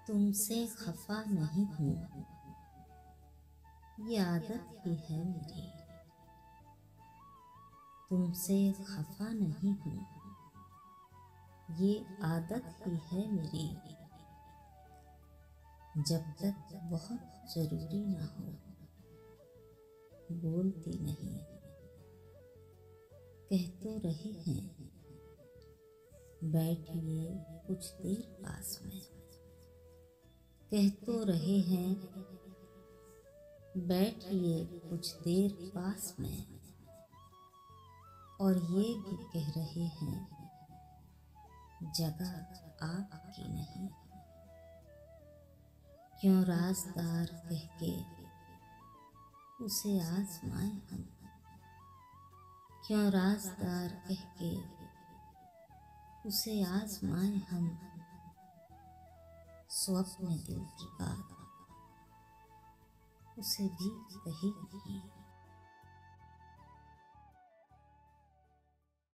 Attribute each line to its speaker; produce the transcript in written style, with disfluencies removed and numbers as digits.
Speaker 1: तुमसे खफा नहीं हूँ, ये आदत ही है मेरी। तुमसे खफा नहीं हूँ, ये आदत ही है मेरी। जब तक बहुत जरूरी ना हो, बोलती नहीं। कह तो रहे हैं, बैठिए कुछ देर पास में। कह तो रहे हैं, बैठिए कुछ देर पास में। और ये भी कह रहे हैं, जगह आपकी नहीं। क्यों राज़दार कह के उसे आजमाएं हम। क्यों राज़दार कह के उसे आजमाएं हम। सो अपने दिल की बात उसे भी कही नहीं।